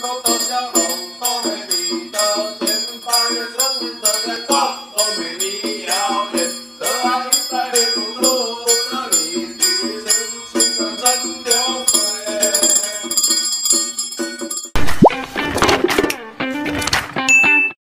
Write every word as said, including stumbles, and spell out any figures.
都得小龙，都美丽的前八月生日的阳光，都美丽遥远，得爱一百零五路，这里的人生的真流水。